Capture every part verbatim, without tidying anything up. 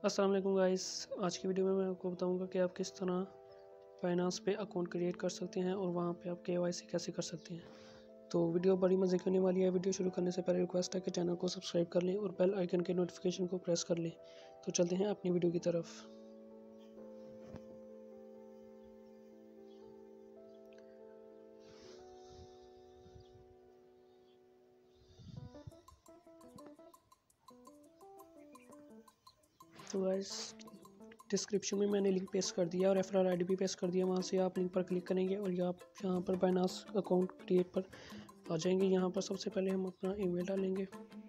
अस्सलाम वालेकुम गाइस। आज की वीडियो में मैं आपको बताऊंगा कि आप किस तरह फाइनेंस पे अकाउंट क्रिएट कर सकते हैं और वहां पे आप केवाईसी कैसे कर सकते हैं। तो वीडियो बड़ी मज़े की होने वाली है। वीडियो शुरू करने से पहले रिक्वेस्ट है कि चैनल को सब्सक्राइब कर लें और बेल आइकन के नोटिफिकेशन को प्रेस कर लें। तो चलते हैं अपनी वीडियो की तरफ। तो गाइस डिस्क्रिप्शन में मैंने लिंक पेस्ट कर दिया और रेफरल आईडी भी पेस्ट कर दिया। वहाँ से आप लिंक पर क्लिक करेंगे और आप यहाँ पर बाइनांस अकाउंट क्रिएट पर आ जाएंगे। यहाँ पर सबसे पहले हम अपना ईमेल डालेंगे।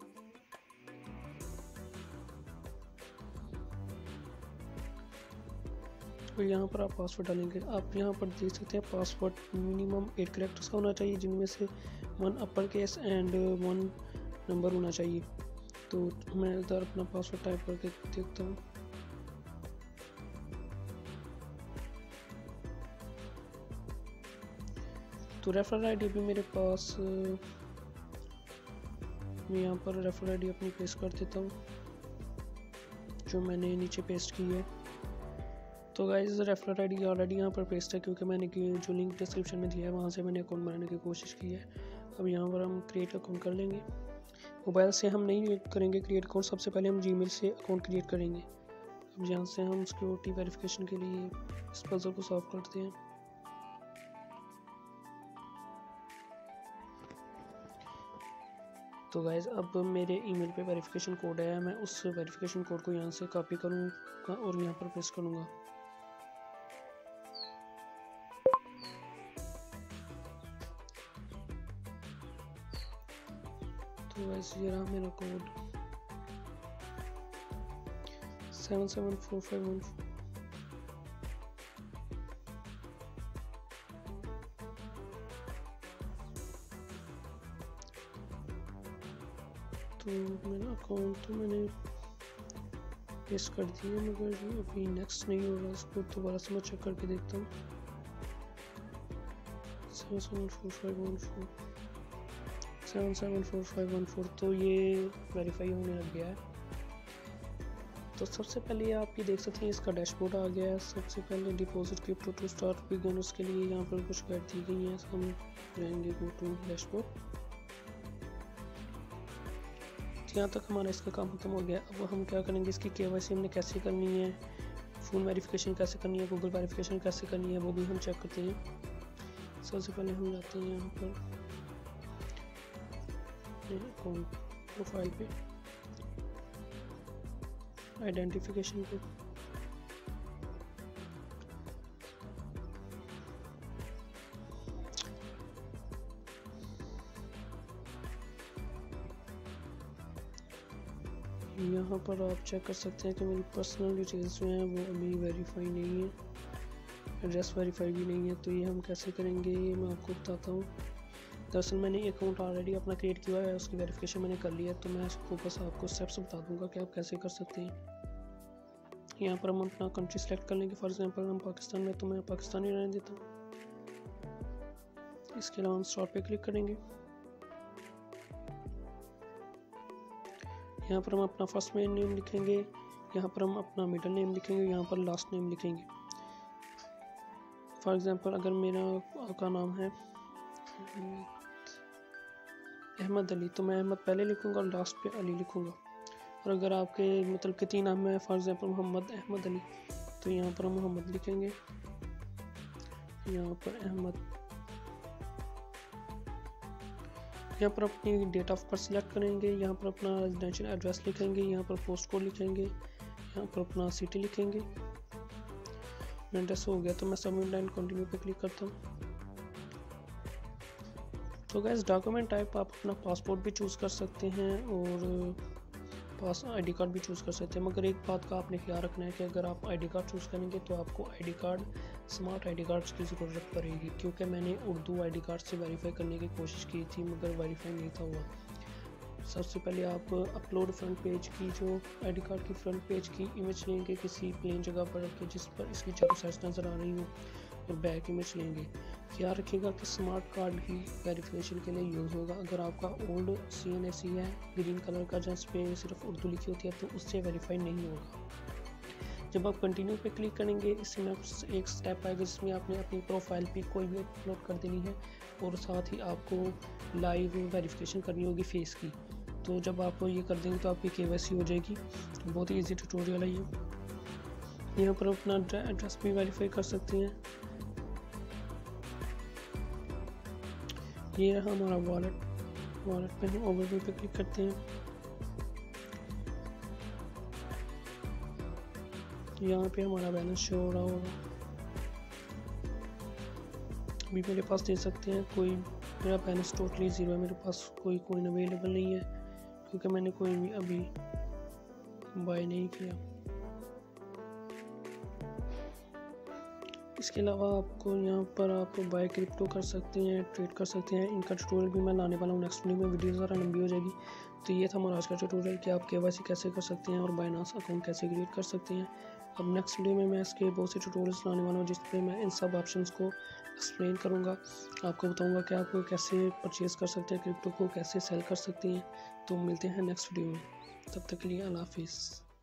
और यहाँ पर आप पासवर्ड डालेंगे। आप यहाँ पर देख सकते हैं पासवर्ड मिनिमम एट कैरेक्टर्स का होना चाहिए, जिनमें से one upper case and one number होना चाहिए। तो मैं इधर अपना पासवर्ड टाइप करके देखता हूँ। तो रेफरल आईडी भी मेरे पास, मैं यहाँ पर रेफरल आईडी अपनी पेस्ट कर देता हूँ जो मैंने नीचे पेस्ट की है। तो गाइस रेफरल आईडी ऑलरेडी यहाँ पर पेस्ट है, क्योंकि मैंने जो लिंक डिस्क्रिप्शन में दिया है वहाँ से मैंने अकाउंट बनाने की कोशिश की है। अब यहाँ पर हम क्रिएट अकाउंट कर लेंगे। मोबाइल से हम नहीं करेंगे क्रिएट अकाउंट, सबसे पहले हम जीमेल से अकाउंट क्रिएट करेंगे। अब यहाँ से हम सिक्योरिटी वेरिफिकेशन के लिए इस पजल को सॉल्व करते हैं। तो गाइज अब मेरे ईमेल पे वेरिफिकेशन कोड है, मैं उस वेरिफिकेशन कोड को यहाँ से कॉपी करूँगा और यहाँ पर पेस्ट करूँगा। तो गाइज ये रहा मेरा code seven seven four five one four. तो मेरा अकाउंट तो मैंने पेस्ट कर दिया, मगर ये अभी नेक्स्ट नहीं हो रहा। इसको दोबारा से मैं चेक करके देखता हूँ। Seven seven four five one four seven seven four five one four तो ये वेरीफाई होने लग गया है। तो सबसे पहले आप ये देख सकते हैं इसका डैशबोर्ड आ गया है। सबसे पहले deposit crypto to start beginners के लिए यहाँ पर कुछ गाइड दी गई है। हम रहेंगे गो टू डैशबोर्ड। यहाँ तक हमारा इसका काम खत्म हो गया। अब हम क्या करेंगे, इसकी केवाईसी हमने कैसे करनी है, फ़ोन वेरिफिकेशन कैसे करनी है, गूगल वेरिफिकेशन कैसे करनी है, वो भी हम चेक करते हैं। सबसे पहले हम जाते हैं यहाँ पर अकाउंट प्रोफाइल पे, आइडेंटिफिकेशन पे। यहाँ पर आप चेक कर सकते हैं कि मेरी पर्सनल डिटेल्स जो हैं वो अभी वेरीफाई नहीं है, एड्रेस वेरीफाई भी नहीं है। तो ये हम कैसे करेंगे ये मैं आपको बताता हूँ। दरअसल मैंने एक अकाउंट ऑलरेडी अपना क्रिएट किया है, उसकी वेरिफिकेशन मैंने कर लिया है। तो मैं इसको बस आपको स्टेप्स बता दूंगा कि आप कैसे कर सकते हैं। यहाँ पर हम अपना कंट्री सेलेक्ट कर लेंगे। फॉर एग्जांपल हम पाकिस्तान में, तो मैं पाकिस्तानी रहने देता हूँ। इसके अलावा हम स्टार्ट पे क्लिक करेंगे। यहाँ पर हम अपना फर्स्ट मेन नेम लिखेंगे, यहाँ पर हम अपना मिडिल नेम लिखेंगे, यहाँ पर लास्ट नेम लिखेंगे। फॉर एग्जांपल अगर मेरा का नाम है अहमद अली, तो मैं अहमद पहले लिखूँगा और लास्ट पे अली लिखूँगा। और अगर आपके मतलब के तीन नाम है, फॉर एग्जांपल मोहम्मद अहमद अली, तो यहाँ पर हम मोहम्मद लिखेंगे, यहाँ पर अहमद। यहाँ पर अपनी डेट ऑफ बर्थ सेलेक्ट करेंगे, यहाँ पर अपना रेजिडेंशियल एड्रेस लिखेंगे, यहाँ पर पोस्ट कोड लिखेंगे, यहाँ पर अपना सिटी लिखेंगे। एड्रेस हो गया तो मैं सबमिट एंड कंटिन्यू पे क्लिक करता हूँ। तो गाइस डॉक्यूमेंट टाइप आप अपना पासपोर्ट भी चूज़ कर सकते हैं और पास आईडी कार्ड भी चूज़ कर सकते हैं। मगर एक बात का आपने ख्याल रखना है कि अगर आप आईडी कार्ड चूज़ करेंगे तो आपको ID card smart ID cards की ज़रूरत पड़ेगी, क्योंकि मैंने उर्दू आईडी कार्ड से वेरीफाई करने की कोशिश की थी मगर वेरीफाई नहीं था हुआ। सबसे पहले आप अपलोड फ्रंट पेज की, जो आईडी कार्ड की फ्रंट पेज की इमेज लेंगे किसी प्लेन जगह पर रख के जिस पर इसकी चारों साइड नज़र आ रही हो, और बैक इमेज लेंगे। ख्याल रखिएगा कि स्मार्ट कार्ड ही वेरिफिकेशन के लिए यूज़ होगा। अगर आपका ओल्ड सी एन ए सी है ग्रीन कलर का जिस पे सिर्फ उर्दू लिखी होती है तो उससे वेरीफाई नहीं होगा। जब आप कंटिन्यू पे क्लिक करेंगे, इससे नेक्स्ट एक स्टेप आएगा जिसमें आपने अपनी प्रोफाइल पिक कोई भी अपलोड कर देनी है और साथ ही आपको लाइव वेरिफिकेशन करनी होगी फेस की। तो जब आप ये कर देंगे तो आपकी केवाईसी हो जाएगी। बहुत ही ईजी ट्यूटोरियल है ये। यहाँ पर अपना एड्रेस भी वेरीफाई कर सकते हैं। ये रहा हमारा वॉलेट। वॉलेट पे हम ओवरव्यू पे क्लिक करते हैं। यहाँ पे हमारा बैलेंस शो हो रहा होगा। अभी मेरे पास देख सकते हैं कोई मेरा बैलेंस टोटली ज़ीरो है। मेरे पास कोई कॉइन अवेलेबल नहीं है क्योंकि मैंने कोई भी अभी बाय नहीं किया। इसके अलावा आपको यहाँ पर आप बाय क्रिप्टो कर सकते हैं, ट्रेड कर सकते हैं। इनका ट्यूटोरियल भी मैं लाने वाला हूँ नेक्स्ट वीडियो में। वीडियो ज़रा लंबी हो जाएगी। तो ये था हमारा आज का ट्यूटोरियल कि आप केवाईसी कैसे कर सकते हैं और बाइनांस अकाउंट कैसे क्रिएट कर सकते हैं। अब नेक्स्ट वीडियो में मैं इसके बहुत से ट्यूटोरियल्स लाने वाला हूँ जिसपे मैं इन सब ऑप्शंस को एक्सप्लेन करूँगा। आपको बताऊँगा कि आप कैसे परचेज़ कर सकते हैं, क्रिप्टो को कैसे सेल कर सकते हैं। तो मिलते हैं नेक्स्ट वीडियो में। तब तक के लिए अल्लाह हाफिज़।